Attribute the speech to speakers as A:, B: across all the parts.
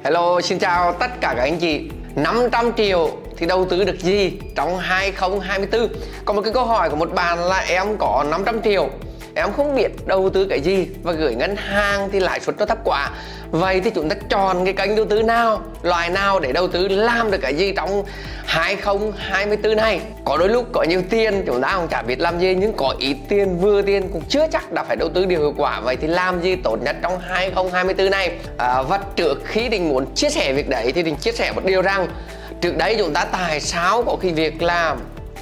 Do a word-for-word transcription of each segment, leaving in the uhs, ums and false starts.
A: Hello, xin chào tất cả các anh chị. năm trăm triệu thì đầu tư được gì trong hai không hai tư? Có một cái câu hỏi của một bạn là em có năm trăm triệu, em không biết đầu tư cái gì và gửi ngân hàng thì lãi suất nó thấp quá. Vậy thì chúng ta chọn cái kênh đầu tư nào, loại nào để đầu tư làm được cái gì trong hai không hai tư này? Có đôi lúc có nhiều tiền chúng ta cũng chả biết làm gì, nhưng có ít tiền vừa tiền cũng chưa chắc đã phải đầu tư điều hiệu quả. Vậy thì làm gì tốt nhất trong hai không hai tư này? À, và trước khi Đình muốn chia sẻ việc đấy thì Đình chia sẻ một điều rằng trước đấy chúng ta tại sao có cái việc làm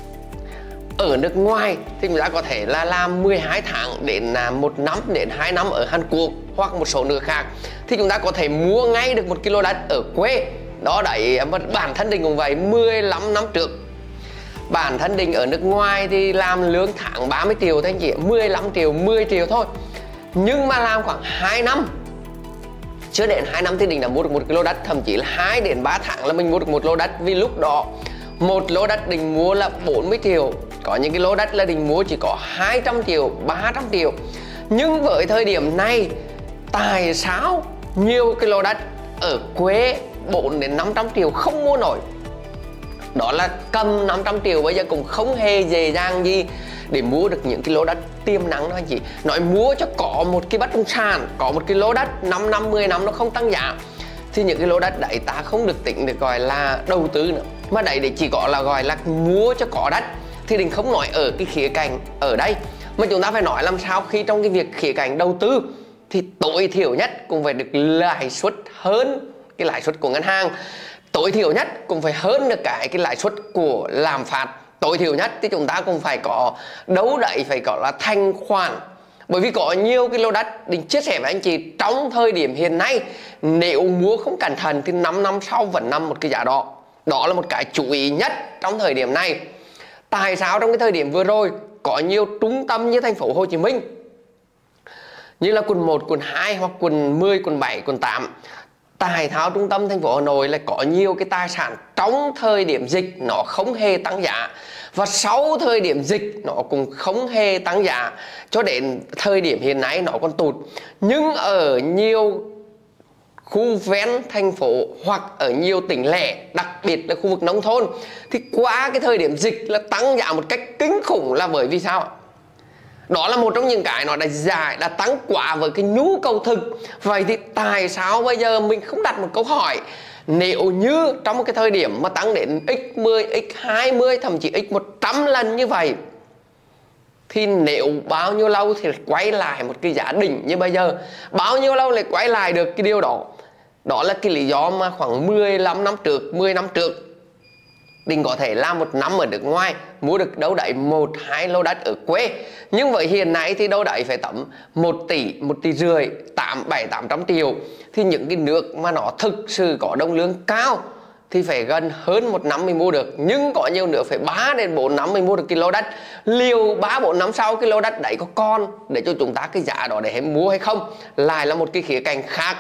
A: ở nước ngoài thì chúng ta có thể là làm mười hai tháng đến một năm đến hai năm ở Hàn Quốc hoặc một số nước khác, thì chúng ta có thể mua ngay được một ki lô đất ở quê. Đó đấy, bản thân Đình cũng vậy. Mười lăm năm trước bản thân Đình ở nước ngoài thì làm lương tháng ba mươi triệu thôi anh chị, mười lăm triệu, mười triệu thôi. Nhưng mà làm khoảng hai năm, chưa đến hai năm thì Đình đã mua được một ki lô đất, thậm chí là hai đến ba tháng là mình mua được một lô đất. Vì lúc đó một lô đất Đình mua là bốn mươi triệu, có những cái lô đất là Đình mua chỉ có hai trăm triệu, ba trăm triệu. Nhưng với thời điểm này, tại sao nhiều cái lô đất ở quê bốn đến năm trăm triệu không mua nổi? Đó là cầm năm trăm triệu bây giờ cũng không hề dễ dàng gì để mua được những cái lô đất tiềm năng đó anh chị. Nói mua cho có một cái bất động sản, có một cái lô đất năm năm, mười năm nó không tăng giá, thì những cái lô đất đấy ta không được tính được gọi là đầu tư nữa, mà đấy để chỉ có là gọi là mua cho có đất. Thì Đình không nói ở cái khía cạnh ở đây, mà chúng ta phải nói làm sao khi trong cái việc khía cạnh đầu tư thì tối thiểu nhất cũng phải được lãi suất hơn cái lãi suất của ngân hàng, tối thiểu nhất cũng phải hơn được cái cái lãi suất của lạm phát, tối thiểu nhất thì chúng ta cũng phải có đấu đẩy, phải có là thanh khoản. Bởi vì có nhiều cái lô đất Đình chia sẻ với anh chị trong thời điểm hiện nay, nếu mua không cẩn thận thì năm năm sau vẫn nằm một cái giá đó. Đó là một cái chú ý nhất trong thời điểm này. Tại sao trong cái thời điểm vừa rồi có nhiều trung tâm như thành phố Hồ Chí Minh, như là quận một, quận hai hoặc quận mười, quận bảy, quận tám, tại thao trung tâm thành phố Hà Nội lại có nhiều cái tài sản trong thời điểm dịch nó không hề tăng giá, và sau thời điểm dịch nó cũng không hề tăng giá, cho đến thời điểm hiện nay nó còn tụt. Nhưng ở nhiều khu ven thành phố hoặc ở nhiều tỉnh lẻ, đặc biệt là khu vực nông thôn, thì qua cái thời điểm dịch là tăng giá một cách kinh khủng. Là bởi vì sao? Đó là một trong những cái nó đã dài, đã tăng quá với cái nhu cầu thực. Vậy thì tại sao bây giờ mình không đặt một câu hỏi, nếu như trong cái thời điểm mà tăng đến x mười, x hai mươi, thậm chí x một trăm lần như vậy, thì nếu bao nhiêu lâu thì quay lại một cái giá đỉnh như bây giờ? Bao nhiêu lâu lại quay lại được cái điều đó? Đó là cái lý do mà khoảng mười lăm năm trước, mười năm trước Đình có thể làm một năm ở nước ngoài, mua được đâu đấy một hai lô đất ở quê. Nhưng với hiện nay thì đâu đấy phải tầm một tỷ, một tỷ rưỡi, tám, bảy, tám trăm triệu. Thì những cái nước mà nó thực sự có đồng lương cao thì phải gần hơn một năm mình mua được. Nhưng có nhiều nước phải ba đến bốn năm mình mua được cái lô đất. Liều ba bốn năm sau cái lô đất đấy có con để cho chúng ta cái giá đó để mua hay không, lại là một cái khía cạnh khác.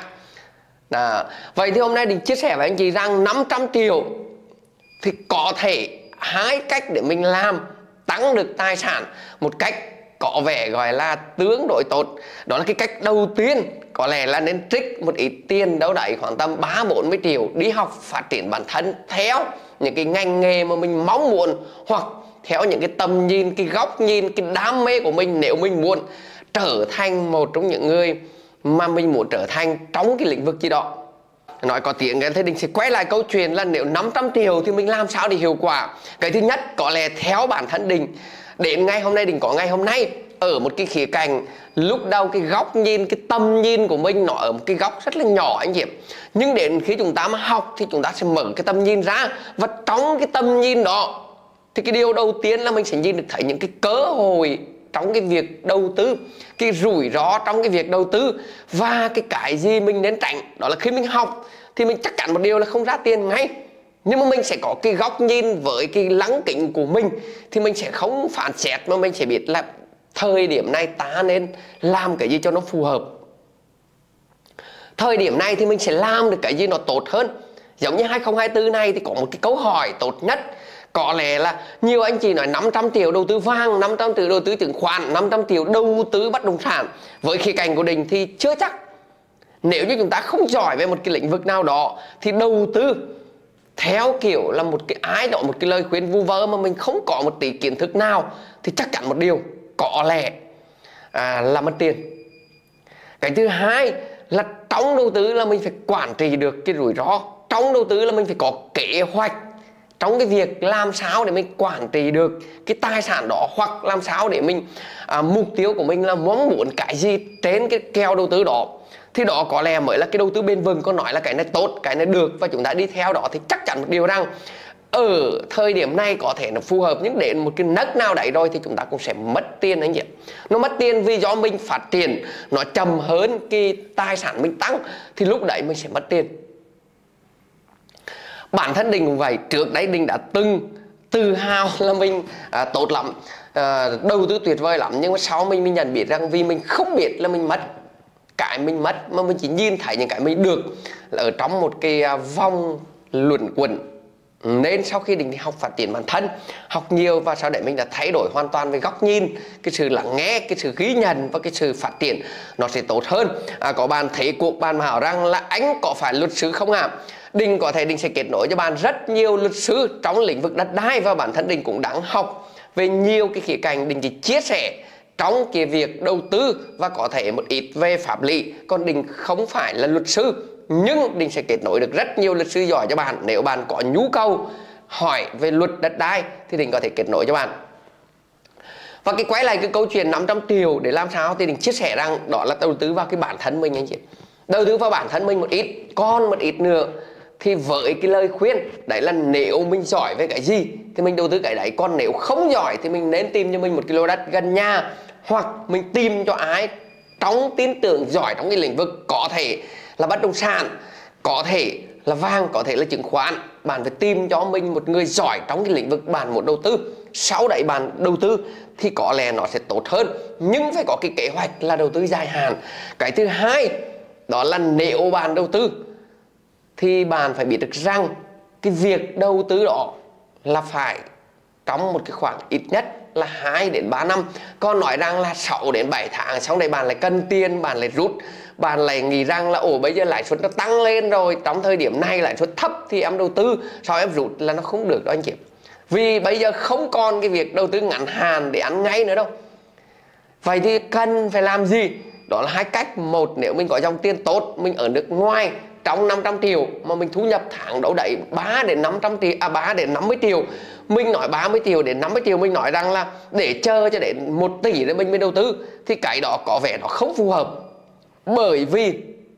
A: Đó. Vậy thì hôm nay Đình chia sẻ với anh chị rằng năm trăm triệu thì có thể hai cách để mình làm tăng được tài sản một cách có vẻ gọi là tương đối tốt. Đó là cái cách đầu tiên, có lẽ là nên trích một ít tiền đâu đấy khoảng tầm ba bốn mươi triệu đi học phát triển bản thân theo những cái ngành nghề mà mình mong muốn, hoặc theo những cái tầm nhìn, cái góc nhìn, cái đam mê của mình. Nếu mình muốn trở thành một trong những người mà mình muốn trở thành trong cái lĩnh vực gì đó. Nói có tiếng cái thì Đình sẽ quay lại câu chuyện là nếu năm trăm triệu thì mình làm sao để hiệu quả. Cái thứ nhất, có lẽ theo bản thân Đình, đến ngày hôm nay Đình có ngày hôm nay ở một cái khía cạnh, lúc đầu cái góc nhìn, cái tầm nhìn của mình nó ở một cái góc rất là nhỏ anh chị. Nhưng đến khi chúng ta mà học thì chúng ta sẽ mở cái tầm nhìn ra, và trong cái tầm nhìn đó thì cái điều đầu tiên là mình sẽ nhìn được thấy những cái cơ hội trong cái việc đầu tư, cái rủi ro trong cái việc đầu tư, và cái cái gì mình nên tránh. Đó là khi mình học thì mình chắc chắn một điều là không ra tiền ngay, nhưng mà mình sẽ có cái góc nhìn với cái lăng kính của mình, thì mình sẽ không phán xét mà mình sẽ biết là thời điểm này ta nên làm cái gì cho nó phù hợp. Thời điểm này thì mình sẽ làm được cái gì nó tốt hơn. Giống như hai không hai tư này thì có một cái câu hỏi tốt nhất. Có lẽ là nhiều anh chị nói năm trăm triệu đầu tư vàng, năm trăm triệu đầu tư chứng khoán, năm trăm triệu đầu tư bất động sản. Với khía cạnh của Đình thì chưa chắc Nếu như chúng ta không giỏi về một cái lĩnh vực nào đó thì đầu tư theo kiểu là một cái ai đó, một cái lời khuyên vu vơ mà mình không có một tí kiến thức nào thì chắc chắn một điều có lẽ à, là mất tiền. Cái thứ hai là trong đầu tư là mình phải quản trị được cái rủi ro. Trong đầu tư là mình phải có kế hoạch trong cái việc làm sao để mình quản trị được cái tài sản đó, hoặc làm sao để mình à, mục tiêu của mình là mong muốn cái gì trên cái kèo đầu tư đó, thì đó có lẽ mới là cái đầu tư bền vững. Có nói là cái này tốt, cái này được và chúng ta đi theo đó thì chắc chắn một điều rằng ở thời điểm này có thể nó phù hợp, nhưng đến một cái nấc nào đấy rồi thì chúng ta cũng sẽ mất tiền anh chị. Nó mất tiền vì do mình phát triển nó chậm hơn cái tài sản mình tăng, thì lúc đấy mình sẽ mất tiền. Bản thân Đình cũng vậy. Trước đấy Đình đã từng tự hào là mình à, tốt lắm, à, đầu tư tuyệt vời lắm, nhưng mà sau mình mình nhận biết rằng vì mình không biết là mình mất cái mình mất, mà mình chỉ nhìn thấy những cái mình được là ở trong một cái vòng luẩn quẩn. Nên sau khi Đình đi học phát triển bản thân, học nhiều, và sau đấy mình đã thay đổi hoàn toàn về góc nhìn, cái sự lắng nghe, cái sự ghi nhận và cái sự phát triển nó sẽ tốt hơn. À, có bạn thấy cuộc bạn mà hỏi rằng là anh có phải luật sư không ạ? À? Đình có thể Đình sẽ kết nối cho bạn rất nhiều luật sư trong lĩnh vực đất đai, và bản thân Đình cũng đang học về nhiều cái khía cạnh. Đình chỉ chia sẻ trong cái việc đầu tư và có thể một ít về pháp lý, còn Đình không phải là luật sư, nhưng Đình sẽ kết nối được rất nhiều luật sư giỏi cho bạn. Nếu bạn có nhu cầu hỏi về luật đất đai thì Đình có thể kết nối cho bạn. Và cái quay lại cái câu chuyện năm trăm triệu để làm sao thì Đình chia sẻ rằng đó là đầu tư vào cái bản thân mình anh chị. Đầu tư vào bản thân mình một ít, còn một ít nữa thì với cái lời khuyên đấy là nếu mình giỏi về cái gì thì mình đầu tư cái đấy, còn nếu không giỏi thì mình nên tìm cho mình một cái lô đất gần nhà, hoặc mình tìm cho ai trong tin tưởng giỏi trong cái lĩnh vực, có thể là bất động sản, có thể là vàng, có thể là chứng khoán. Bạn phải tìm cho mình một người giỏi trong cái lĩnh vực bạn muốn đầu tư, sau đấy bạn đầu tư thì có lẽ nó sẽ tốt hơn, nhưng phải có cái kế hoạch là đầu tư dài hạn. Cái thứ hai đó là nếu bạn đầu tư thì bạn phải biết được rằng cái việc đầu tư đó là phải trong một cái khoảng ít nhất là hai đến ba năm. Còn nói rằng là sáu đến bảy tháng xong đây bạn lại cần tiền, bạn lại rút, bạn lại nghĩ rằng là ồ bây giờ lãi suất nó tăng lên rồi, trong thời điểm này lãi suất thấp thì em đầu tư, sau em rút là nó không được đó anh chị. Vì bây giờ không còn cái việc đầu tư ngắn hạn để ăn ngay nữa đâu. Vậy thì cần phải làm gì? Đó là hai cách. Một, nếu mình có dòng tiền tốt, mình ở nước ngoài trong năm trăm triệu mà mình thu nhập tháng đâu đấy ba đến năm trăm triệu, à ba đến năm mươi triệu. Mình nói ba mươi triệu đến năm mươi triệu, mình nói rằng là để chờ cho đến một tỷ để mình mới đầu tư thì cái đó có vẻ nó không phù hợp. Bởi vì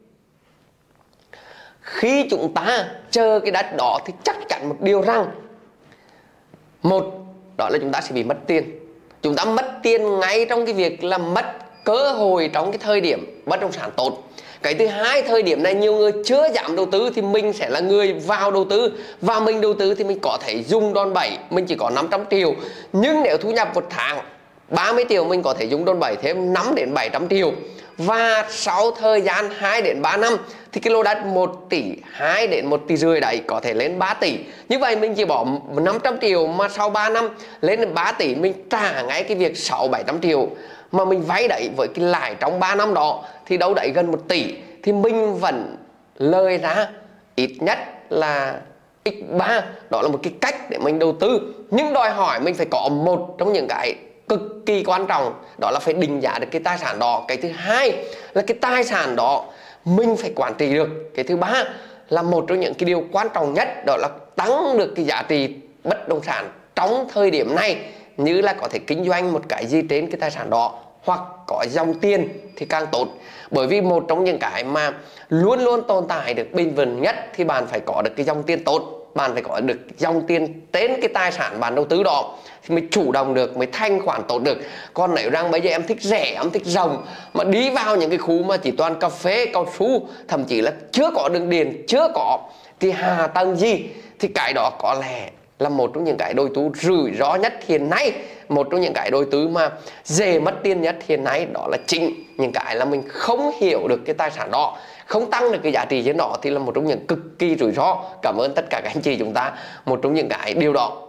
A: khi chúng ta chờ cái đất đó thì chắc chắn một điều rằng, một đó là chúng ta sẽ bị mất tiền. Chúng ta mất tiền ngay trong cái việc là mất cơ hội trong cái thời điểm bất động sản tốt. Cái thứ hai, thời điểm này nhiều người chưa dám đầu tư thì mình sẽ là người vào đầu tư, và mình đầu tư thì mình có thể dùng đòn bẩy, mình chỉ có năm trăm triệu, nhưng nếu thu nhập một tháng ba mươi triệu mình có thể dùng đòn bẩy thêm năm đến bảy trăm triệu. Và sau thời gian hai đến ba năm thì cái lô đất một tỷ hai đến một tỷ rưỡi đấy có thể lên ba tỷ. Như vậy mình chỉ bỏ năm trăm triệu mà sau ba năm lên đến ba tỷ, mình trả ngay cái việc sáu bảy trăm triệu mà mình vay đấy với cái lãi trong ba năm đó thì đâu đấy gần một tỷ, thì mình vẫn lời ra ít nhất là nhân ba. Đó là một cái cách để mình đầu tư, nhưng đòi hỏi mình phải có một trong những cái cực kỳ quan trọng, đó là phải định giá được cái tài sản đó. Cái thứ hai là cái tài sản đó mình phải quản trị được. Cái thứ ba là một trong những cái điều quan trọng nhất, đó là tăng được cái giá trị bất động sản trong thời điểm này, như là có thể kinh doanh một cái gì trên cái tài sản đó, hoặc có dòng tiền thì càng tốt. Bởi vì một trong những cái mà luôn luôn tồn tại được bền vững nhất thì bạn phải có được cái dòng tiền tốt, bạn phải có được dòng tiền trên cái tài sản bạn đầu tư đó thì mới chủ động được, mới thanh khoản tốt được. Còn nếu rằng bây giờ em thích rẻ, em thích rộng mà đi vào những cái khu mà chỉ toàn cà phê, cao su, thậm chí là chưa có đường điện, chưa có cái hạ tầng gì, thì cái đó có lẽ là một trong những cái đầu tư rủi ro nhất hiện nay. Một trong những cái đầu tư mà dễ mất tiền nhất hiện nay đó là chính những cái là mình không hiểu được cái tài sản đó, không tăng được cái giá trị trên đó, thì là một trong những cực kỳ rủi ro. Cảm ơn tất cả các anh chị chúng ta một trong những cái điều đó.